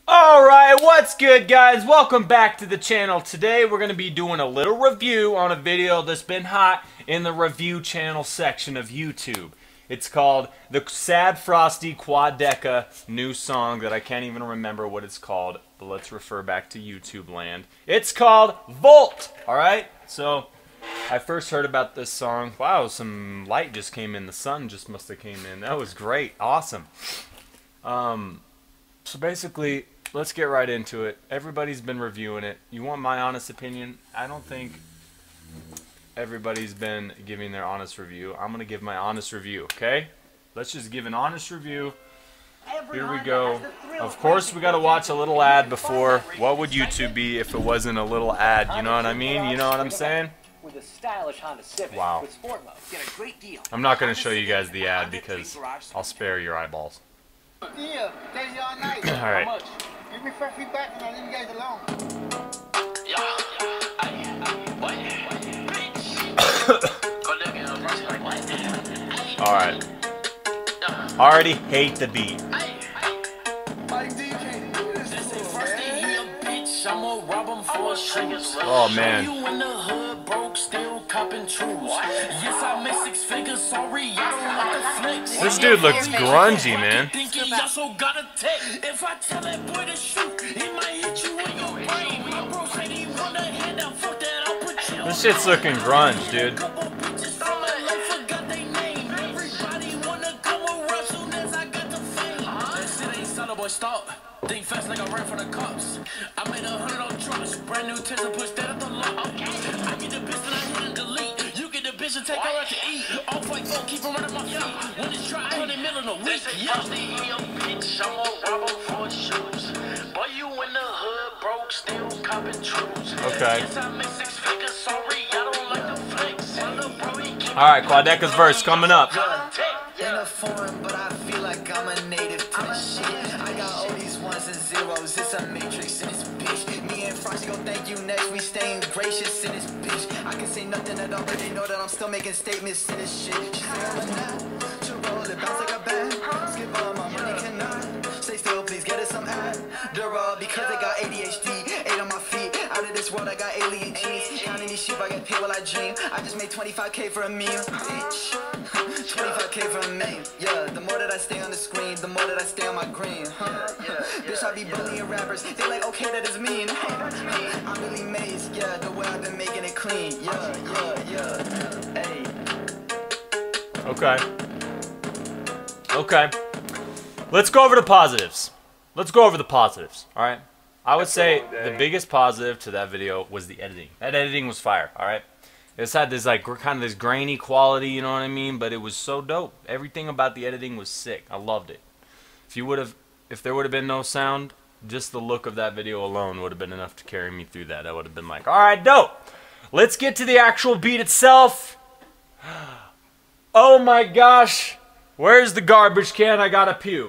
Alright, what's good guys? Welcome back to the channel. Today we're going to be doing a little review on a video that's been hot in the review channel section of YouTube. It's called the Sad Frosty Quadeca new song that I can't even remember what it's called, but let's refer back to YouTube land. It's called Volt! Alright, so I first heard about this song. Wow, some light just came in. The sun just must have came in. That was great. Awesome. So basically, let's get right into it. Everybody's been reviewing it. You want my honest opinion? I don't think everybody's been giving their honest review. I'm going to give my honest review, okay? Let's just give an honest review. Here we go. Of course, we got to watch a little ad before. What would YouTube be if it wasn't a little ad? You know what I mean? You know what I'm saying? Wow. I'm not going to show you guys the ad because I'll spare your eyeballs. Yeah, days all night. All right. Give me fresh feedback and I'll leave you guys alone. All right. Already hate the beat. Oh man. This dude looks grungy, man. This shit's looking grunge, dude. Stop. Think fast like I ran for the cops. I made 100 on trucks. Brand new Tesla, push that at the lot. Okay. I get the bitch and I hit and delete. You get the bitch and take her out to eat. All fight for keep her running my feet. When it's try 100 million a week. Bitch, I'm gonna rob him for shoes. Boy, you in the hood, broke, still copping truths. Okay. Yes, I make 6 figures. Sorry, I don't like the flex. Alright, Quadeca's verse coming up. In a foreign, but I feel like I'm a native to this shit. I got all these ones and zeros, it's a matrix in this bitch. Me and Frosty gon' thank you next, we staying gracious in this bitch. I can say nothing at all, but they know that I'm still making statements in this shit. She say I'm a nut, to roll it, bounce like a bag. Skip all my money, cannot. Stay still, please get us some Adderall, because I got ADHD, 8 on my feet. Out of this world, I got alien genes. Counting these sheep, I get paid while I dream. I just made 25K for a meal, bitch. 25K for a meal, yeah. The more that I stay on the screen, the more that I stay on my green, Bitch, I be bullying rappers, they like, okay, that is mean. I'm really amazed, yeah, the way I've been making it clean, yeah, hey. Okay. Okay. Let's go over the positives. Let's go over the positives, alright? I would say the biggest positive to that video was the editing. That editing was fire, alright? It's had this like kind of this grainy quality, you know what I mean? But it was so dope. Everything about the editing was sick. I loved it. If there would have been no sound, just the look of that video alone would have been enough to carry me through that. I would have been like, alright, dope. Let's get to the actual beat itself. Oh my gosh. Where's the garbage can? I gotta puke.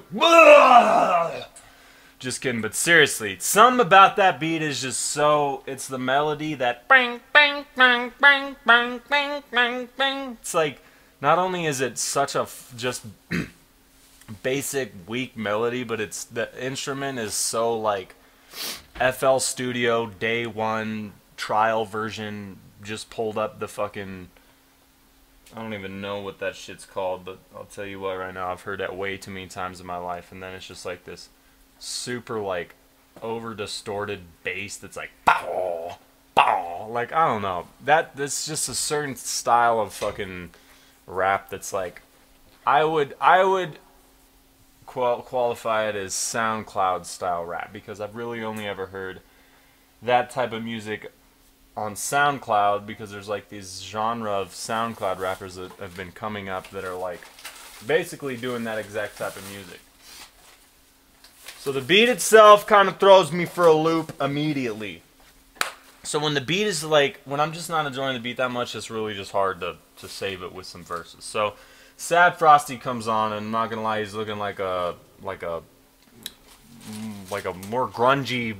Just kidding, but seriously, something about that beat is just so, it's the melody that bang, bang, bang, bang, bang, bang, bang, bang. It's like, not only is it such a just basic, weak melody, but it's, the instrument is so like FL Studio day one trial version, just pulled up the fucking, I don't even know what that shit's called, but I'll tell you what right now, I've heard that way too many times in my life, and then it's just like this super like over distorted bass that's like bow, bow. Like I don't know, that's just a certain style of fucking rap that's like I would qualify it as SoundCloud style rap, because I've really only ever heard that type of music on SoundCloud, because there's like these genre of SoundCloud rappers that have been coming up that are like basically doing that exact type of music. So the beat itself kind of throws me for a loop immediately. So when the beat is like, when I'm just not enjoying the beat that much, it's really just hard to save it with some verses. So Sad Frosty comes on, and I'm not gonna lie, he's looking like a more grungy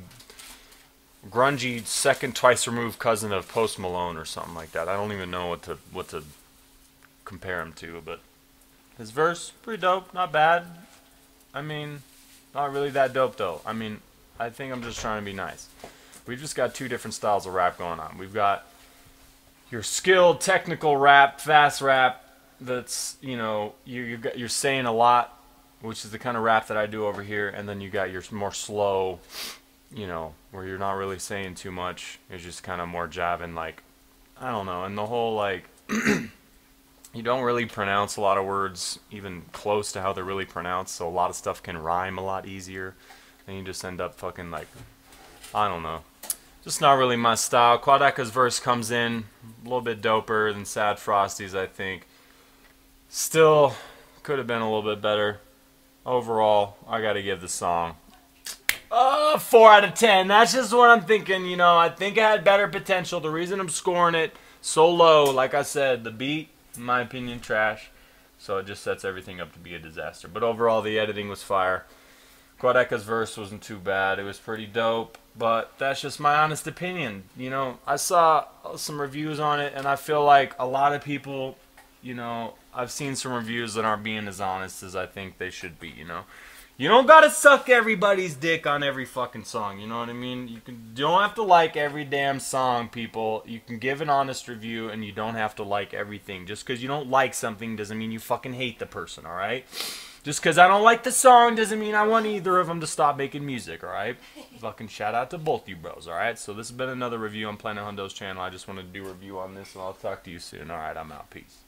second twice removed cousin of Post Malone or something like that. I don't even know what to compare him to, but his verse pretty dope, not bad. I mean, not really that dope though. I mean, I think I'm just trying to be nice. We've just got two different styles of rap going on. We've got your skilled, technical rap, fast rap. That's, you know, you're saying a lot, which is the kind of rap that I do over here. And then you got your more slow, you know, where you're not really saying too much. You're just kind of more jabbing, like, I don't know. And the whole, like, you don't really pronounce a lot of words even close to how they're really pronounced. So a lot of stuff can rhyme a lot easier. And you just end up fucking, like, I don't know. Just not really my style. Quadeca's verse comes in a little bit doper than Sad Frosty's, I think. Still, could have been a little bit better. Overall, I gotta give the song 4 out of 10. That's just what I'm thinking, you know. I think it had better potential. The reason I'm scoring it so low, like I said, the beat, in my opinion, trash. So it just sets everything up to be a disaster. But overall, the editing was fire. Quadeca's verse wasn't too bad. It was pretty dope. But that's just my honest opinion. You know, I saw some reviews on it, and I feel like a lot of people, you know, I've seen some reviews that aren't being as honest as I think they should be, you know. You don't gotta suck everybody's dick on every fucking song, you know what I mean? You don't have to like every damn song, people. You can give an honest review, and you don't have to like everything. Just because you don't like something doesn't mean you fucking hate the person, alright? Just because I don't like the song doesn't mean I want either of them to stop making music, alright? Fucking shout out to both you bros, alright? So this has been another review on Planet Hundo's channel. I just wanted to do a review on this, and I'll talk to you soon. Alright, I'm out. Peace.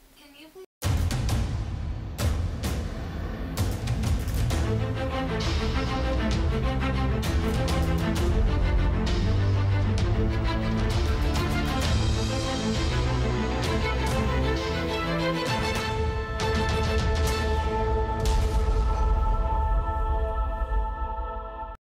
Can you please